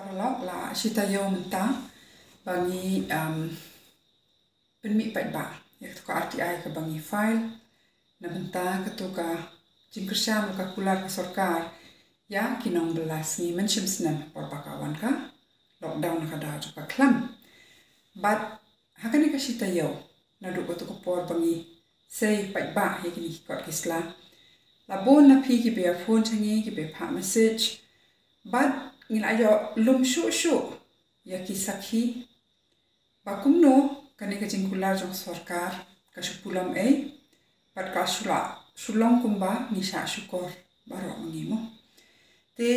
Kalau la shita yo menta bangi penmi ba ya to ka RTI ka bangi file na menta ka to ka jingkersam ka kular ka sorkar ya kinong belas ni mention snen por bakawan ka lockdown ka da ka klam but hakani ka shita yo na do ko to por bangi say ba ya kini ko kisla la bon na pi ki be phone changi ki be pa message but ngin ayo lum shu ya kisaki bakumno kane ka jingkular jong sorkar ka shupulam pat ka shulong kumba ni sha shukor baro ngimo te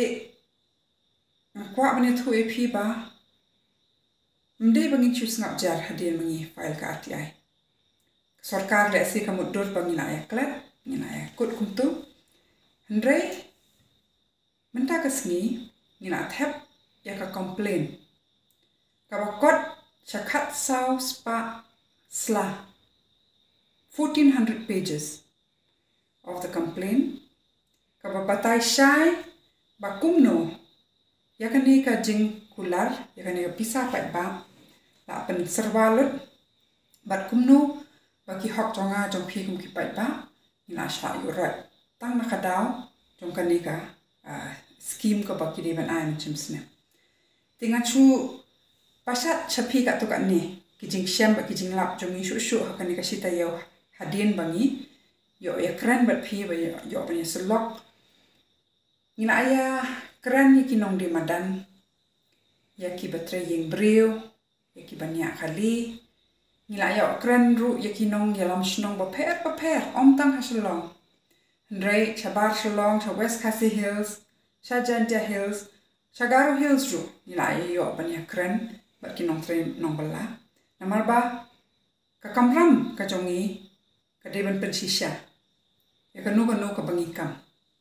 kwa bane thu ep ba mde bangi chus ngap jar hadin mangi file ka RTI sorkar le si kamuddur bangina ya klat ngina ya kut kumtu andre menta kasni ngina thep ya ka complain ka bakot chakat sau spa sla 1400 pages of the complaint ka batai shai bakumno ya kani ka jing kular ya kani ka pisa ba la pen servalut bat kumno baki hok jonga jong phi kum ki ba ina sha yurat tang nakadaw jong kani ka scheme ka baki de ban ai chimsne tinga chu pasat chapi ka to ka ni kijing sham ba kijing lap jong shu hakani ka sita yo hadien bangi yo ya kran bat phi ba yo ba ni selok ina aya kran ni kinong di madan ya ki batre yeng breu ya ki banya khali ngila ya kran ru ya kinong ya lam shnong ba per om tang haslong ndrei chabar shlong cha west khasi hills Shajanta Hills, Shagaru Hills ru nila yo banya kren bat kinong train nong bala namar ba ka kamram ka jongi ka deban pensisha ya ka no ka bangi kam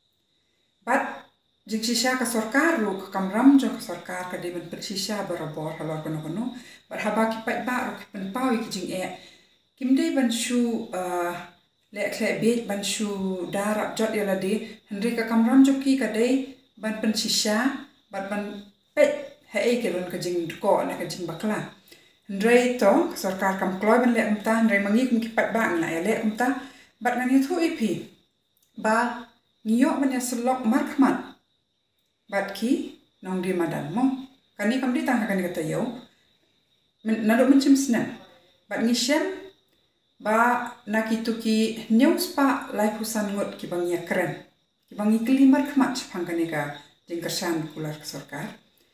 bat jiksisha ka sorkar ru ka kamram jong ka sorkar ka deban pensisha barabor halor kono bat haba ki pat ba ru ki pen pawi ki jing kimde ban shu le be ban shu darap jot ya lade hendri ka kamram joki ka dei ban pensisha bat ban pet hai kelon ka jing ko na ka jing bakla ndrei to sarkar kam kloy ban le umta ndrei mangi kum ki pat ba na le umta bat ngani thu ipi ba ngiyo ban ya selok markmat bat ki nong di madan mo kani kam di tang kani kata yo nado mencim snen bat ngisem ba nakituki news pa live husan ngot ki bang ya keren bangi kelimar khmat phangkani ka jingkersan kular sorkar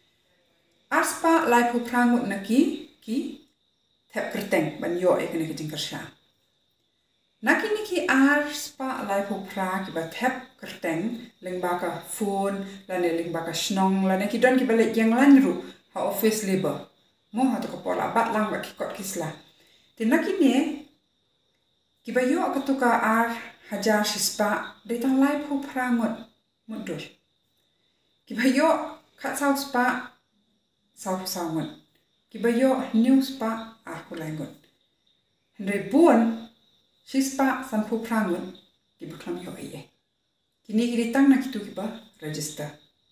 aspa lai pu prangut naki ki thep kerteng ban yo ekne ki jingkersa nakini ki aspa lai pu pra ki ba thep kerteng lengba ka phone lane lengba ka snong lane ki don ki bale yang lan ru ha office labor mo ha to ko pola bat lang ba ki kot kisla te nakini ki ba yo ka to ka hajar sispa detang lai pu prangut mudur kibayo khat sau spa sau sangut kibayo new spa aku langut ndre buon sispa san pu prangut kibaklam yo kini kitang na kitu kiba register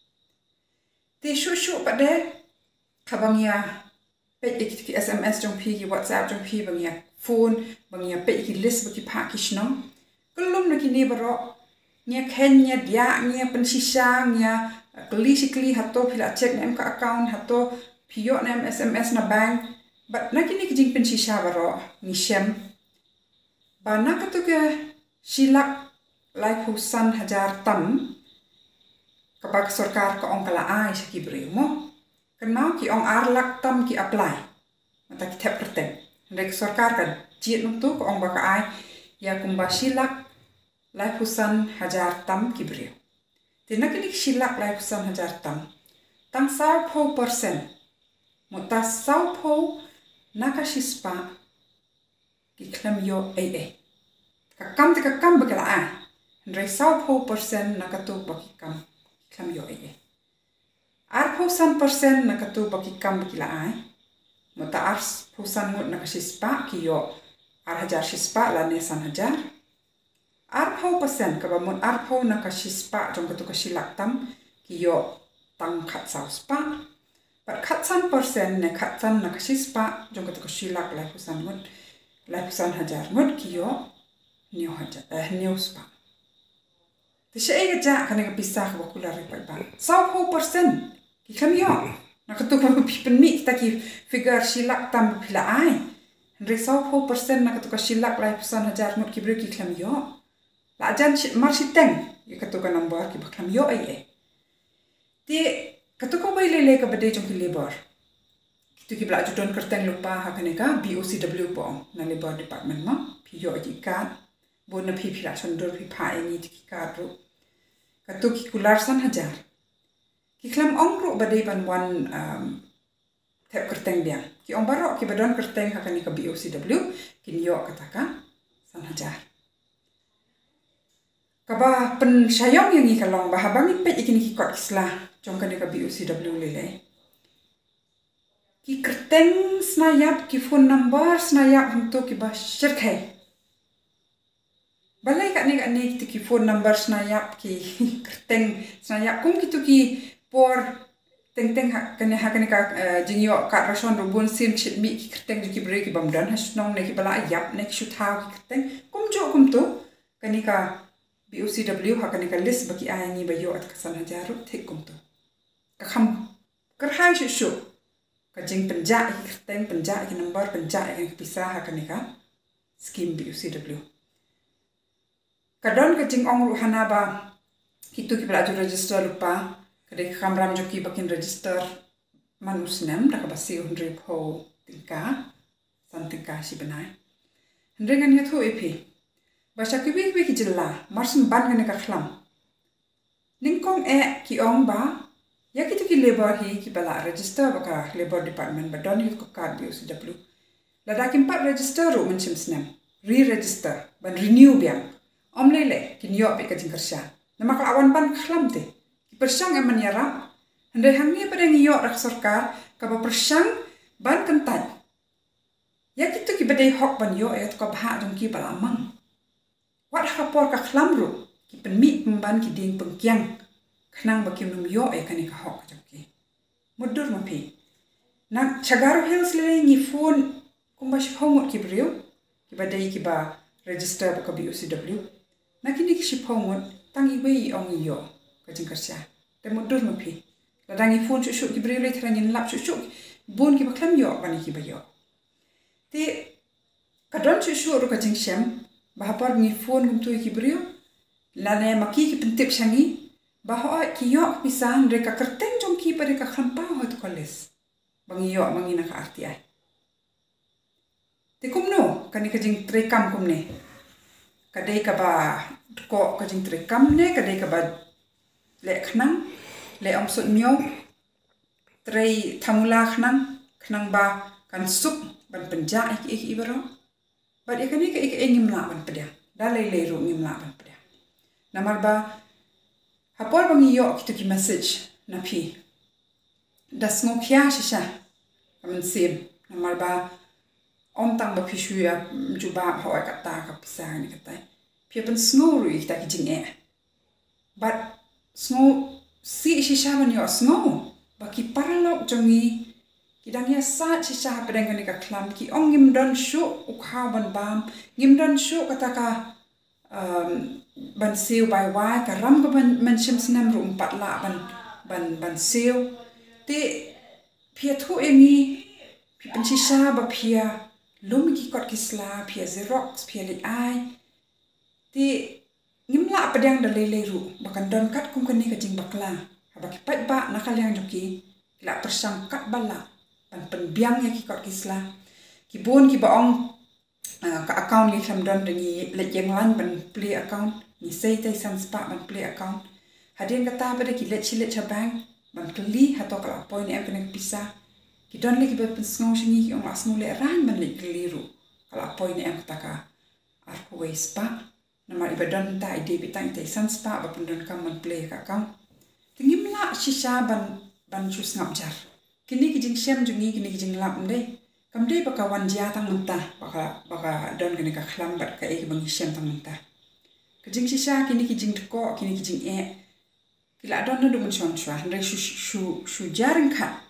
te shu pade kabangya pe ki SMS jong pi ki WhatsApp jong pi bangya phone bangya pe ki list baki pha ki shnong kulum na kini baro nya kenya dia nya pensisa nya kli hato phila check na ka account hato pio na SMS na bank but na kini kijing pensisa baro ni shem ba na ka to ke silak lai husan hajar tam kapag sarkar ka ong kala ai saki bre mo kenau ki ong arlak tam ki apply mata ki thep kerten rek sarkar ka jiet nung tu ka ong ba ka ai ya kumba silak lai husan hajar tam kibriyo. Tina kini silak lai husan hajar tam. Tang 10% Muta 10% nakashispa ki klam yo Kakam te kakam bakala ai. Ndrei 10% nakatu baki kam klam yo Arpusan persen nakatu baki kam bakila ai. Muta arpusan mut nakashispa ki yo ar hajar shispa la nesan hajar. Arpau persen kabamon arpau nakashispa jong katu kasilak tam kiyo tang khat sau spa But katsan persen ne katsan na kasispa jong kata kasilak lai pusan hajar ngut kiyo new spa. Te siya ja kanang pisah ka bakula ripat ba. 100% ki kamiyo. Nakatuka penmi kita ki figure silak tam pila ai. Henry 100% nakatuka silak lai pusan hajar ngut ki beri ki kamiyo. La ajan marsiteng ya katuka number ki bakamiyo ai. Te katuka bai lele ka bade jong ki labor. Kitu ki bela judon kerteng lupa hakaneka BOCW po na labor department ma piyo aji kad bon na pi pila sondor pi pa ini ki kad ru. Katu ki kularsan hajar. Ki klam ong ru bade ban wan tep kerteng biang. Ki ong barok ki badon kerteng hakaneka BOCW ki niyo kataka san hajar. Kaba pen sayong yang ikalong bahabang ipet ikini ki kot kislah jong kaneka BOCW lele. Ki kerteng snayap ki phone number snayap untuk ki basyar kai. Balai kat ni kita ki phone number snayap ki kerteng snayap kum kitu ki por teng kaneka jingyo kat rason rubun sim chit mi ki kerteng ki beri ki bamdan hasnong ne ki bala ayap ne ki shuthaw ki kerteng kum jo kum tu kaneka BOCW hakaneka list baki ai ni bayo at kasan hajaru thik kum tu. Kakham kerhai shu kajing penja kerteng penja ki number penja yang pisah hakaneka skim BOCW. Kadon kajing ong ruhana ba kitu ki bela register lupa kadai kamram joki bakin register manusnem dak basi hundri pho tingka san tingka si benai. Hendrengan yathu epi. Basha ki ki jilla marsim ban kaneka khlam. Ningkong ki ong ba ya kitu ki labor hi ki bala register baka labor department ba don yut ko card BOCW. Lada kimpat register ru menchim snem. Re-register ban renew biang. Om lele ki niyo pe kajing kersya. Nama awan ban khlam te. Ki persang eman yara. Hande hangni pada niyo rak sarkar ka ba persang ban kentat. Ya kitu ki badai hok ban yo ayat ko bha dong ki bala mang. Wat hapor ka khlam ru ki penmi pemban ki ding pengkyang. Kenang bakim num yo kaneka hok jangki. Mudur mapi. Nak Chagaru Hills lele ni phone kumbash homot ki brio ki badai ki ba register baka BOCW. Nakini ki shipomot tangi wei ong yo kajing kersya. Te mudur mapi. Ladangi phone shuk ki brio le thrangin lap shuk bon ki baklam yo bani ki bayo. Te kadon shuk ru kajing shem bahapar ni phone kumtu ki brio lane maki ki pentip shangi bahwa ki yo pisan reka kerteng jong ki pada ka khampa hot koles. Bangi yo mangi na ka arti ai. Te kumno kani kajing trekam kumne. Kadai ka ba ko kajing trekam ne kadai ka ba le khnang le omsut myo trei thamula khnang ba kan sup ban penja ik ibaro. Bad ikani ka ik ngimla ban pedya. Dalai le ru ngimla ban pedya. Namar ba hapor bangi yo kitu ki message na pi. Das ngokya shisha. Kamen sim. Namar ba om tang ba pishu ya juba hawa kata ka pisang ni kata. Pi pen snow ru ik ta ki jing But snow si shisha ban yo snow. Ba ki paralok jongi kidang ya sa shisha pedang ni ka klam ki ong ngim don shu ukha ban bam ngim don shu kata ka ban siu bai wai ka ram ka ban shim snam ru empat la ban siu te pia thu engi pi pen shisha ba pia lum ki kot kisla pia xerox pia li ai te ngim la pedang da lele ru bakan don kat kum kan ni ka jing bakla ba ki pat ba nakalyang joki la persang kat bala ban penbiang ya ki kot kisla ki bon ki baong ka account li kham don dengi le jeng lan ban play account ni sei tai san spa ban play account hadin kata pada ki le chilet cha bank ban kli hato kala point em kena pisa ki don le ki ba pensong shingi ki ong asnu le ran ban le kliru kala point em kata ka arko spa nama ibadon ta ide bitang tai san spa ba pundon kam ban play ka account tingim la shisha ban chus ngap jar kini ki jing shem jungi kini ki jing lap ndai kamdei baka wanja tang mentah baka don kene ka khlam bat ka ek bangi shem tang mentah kajing shisha kini ki jing tko kini ki jing kila don no dumun shon shwa ndai shu jaring kha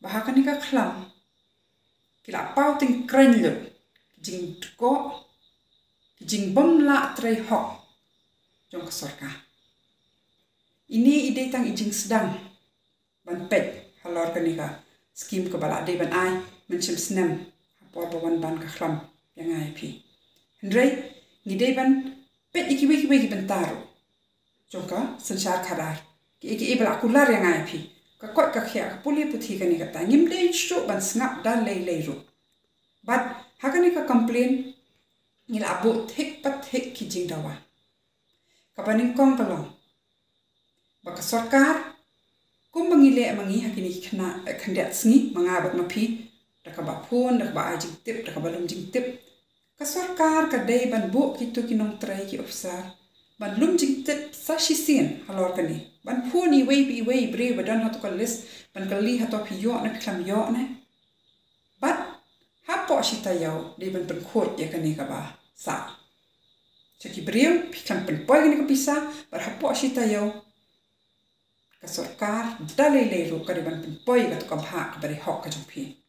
bahkan ni ka klam kila pau ting kren lu jing ko jing bom la trai hok jong ka sorka ini ide tang ijing sedang ban pet halor ka ni ka skim ka bala de ban ai mencim snem por bawan ban ka klam yang ai pi hendrei ngide ban pet iki bentaro jong ka sensar kharar ki bala kular yang ai pi ka kot ka khia ka puli puthi ka ni ka ta ngim de chu ban snap dan lei ru but hakani ka complain ngila abu thik pat thik ki jing dawa ka baning kong kalong baka sarkar kum mangile mangi hakini khna khandet sngi mangabat mapi da ka ba phone da ka ba ajing tip da ka ba lum jing tip ka sarkar ka dei ban bu kitu kinong trai ki ofsar ban lum jing tip sa shisin halor kani ban phone i wei bre badan hatu ka list ban kali hatu pi yo na klam yo ne but hapo shita yau de ban pen khot ya kani ka ba sa chaki breu pi klam pen poi ni ka pisa bar hapo shita yau ka sarkar dalai ru ka de ban pen poi ka to ka bha ka bare hok ka jong pi